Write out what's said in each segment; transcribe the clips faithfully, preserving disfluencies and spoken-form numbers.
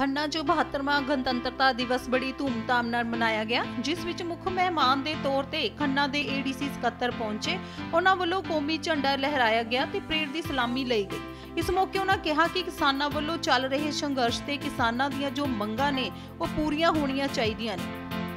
खन्ना च बहत्तरवां गणतंत्रता दिवस बड़ी धूमधाम नाल मनाया गया, जिस विच मुख मेहमान के तौर पर खन्ना के ए डी सी सकत्तर पहुंचे। उन्हां वल्लों कौमी झंडा लहराया गया ते परेड की सलामी लई गई। इस मौके उन्होंने कहा कि किसानां वल्लों चल रहे संघर्ष ते किसानां दीयां जो मंगां ने वो पूरीआं होणीआं चाहीदियां ने।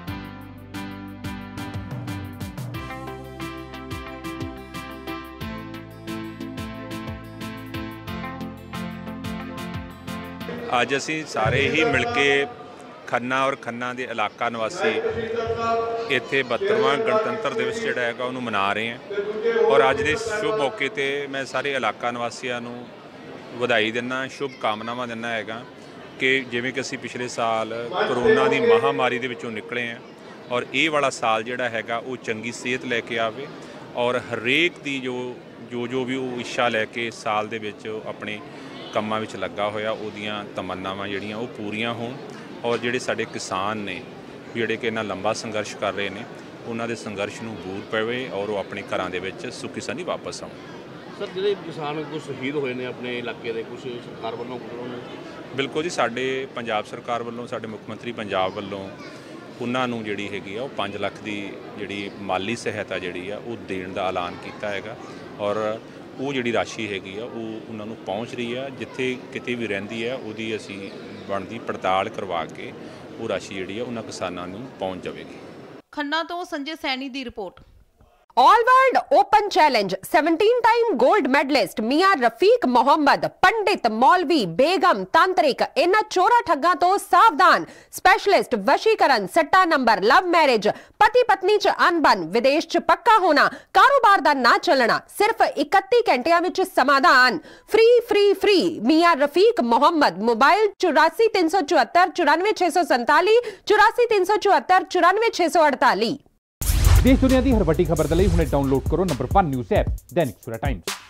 ਅੱਜ ਅਸੀਂ ਸਾਰੇ ही मिल के खन्ना और खन्ना के इलाका निवासी इत्थे बहत्तरवां गणतंत्र दिवस जिहड़ा हैगा उहनूं मना रहे हैं। और अज दे शुभ मौके ते मैं सारे इलाका निवासियों नूं ਵਧਾਈ दिना, शुभ कामनावां दिना हैगा कि जिवें कि असीं पिछले साल करोना की महामारी दे विचों निकले हैं और ये वाला साल जिहड़ा हैगा वो चंगी सेहत लैके आवे और हरेक दी जो जो जो भी वो इच्छा लैके साल दे विच अपने ਕੰਮਾਂ ਵਿੱਚ ਲੱਗਾ ਹੋਇਆ ਉਹਦੀਆਂ ਤਮੰਨਾਵਾਂ ਜਿਹੜੀਆਂ ਉਹ ਪੂਰੀਆਂ ਹੋਣ ਔਰ ਜਿਹੜੇ ਸਾਡੇ ਕਿਸਾਨ ਨੇ ਜਿਹੜੇ ਕਿ ਇੰਨਾ ਲੰਬਾ ਸੰਘਰਸ਼ ਕਰ ਰਹੇ ਨੇ ਉਹਨਾਂ ਦੇ ਸੰਘਰਸ਼ ਨੂੰ ਬੂਰ ਪਵੇ ਔਰ ਉਹ ਆਪਣੇ ਘਰਾਂ ਦੇ ਵਿੱਚ ਸੁਖੀ ਸੰਦੀ ਵਾਪਸ ਆਉਣ। ਸਰ ਜਿਹੜੇ ਕਿਸਾਨ ਕੁਝ ਸ਼ਹੀਦ ਹੋਏ ਨੇ ਆਪਣੇ ਇਲਾਕੇ ਦੇ, ਕੁਝ ਸਰਕਾਰ ਵੱਲੋਂ ਬਿਲਕੁਲ ਜੀ, ਸਾਡੇ ਪੰਜਾਬ ਸਰਕਾਰ ਵੱਲੋਂ ਸਾਡੇ ਮੁੱਖ ਮੰਤਰੀ ਪੰਜਾਬ ਵੱਲੋਂ ਉਹਨਾਂ ਨੂੰ ਜਿਹੜੀ ਹੈਗੀ ਆ ਉਹ ਪੰਜ ਲੱਖ ਦੀ ਜਿਹੜੀ ਮਾਲੀ ਸਹਾਇਤਾ ਜਿਹੜੀ ਆ ਉਹ ਦੇਣ ਦਾ ਐਲਾਨ ਕੀਤਾ ਹੈਗਾ ਔਰ ਉਹ ਜਿਹੜੀ ਰਾਸ਼ੀ ਹੈਗੀ ਆ ਉਹ ਉਹਨਾਂ ਨੂੰ ਪਹੁੰਚ ਰਹੀ ਆ। ਜਿੱਥੇ ਕਿਤੇ ਵੀ ਰਹਿੰਦੀ ਹੈ ਉਹਦੀ ਅਸੀਂ ਬਣਦੀ ਪੜਤਾਲ ਕਰਵਾ ਕੇ ਉਹ ਰਾਸ਼ੀ ਜਿਹੜੀ ਆ ਉਹਨਾਂ ਕਿਸਾਨਾਂ ਨੂੰ ਪਹੁੰਚ ਜਾਵੇਗੀ। ਖੰਨਾ ਤੋਂ ਸੰਜੇ ਸੈਣੀ ਦੀ report. All world open challenge सत्रह time gold medalist Miyan Rafiq Mohammad, पंडित, मौलवी, बेगम, तांत्रिक इन्हां चोरा ठग्गां तो सावधान। स्पेशलिस्ट वशीकरण, सट्टा नंबर, लव मैरिज, पति पत्नी च अनबन, विदेश च पक्का होना, कारोबार दा ना चलना, सिर्फ इकतीस घंटियां विच समाधान। Free free free Miyan Rafiq Mohammad. Mobile चौरासी तीन सौ चौहत्तर चौरानवे छे सौ संताली चौरासी तीन सौ चौहत्तर चौरानवे छे सौ अड़ताली। देश दुनिया की हर वड्डी खबर के लिए हुणे डाउनलोड करो number one news app Dainik Savera times.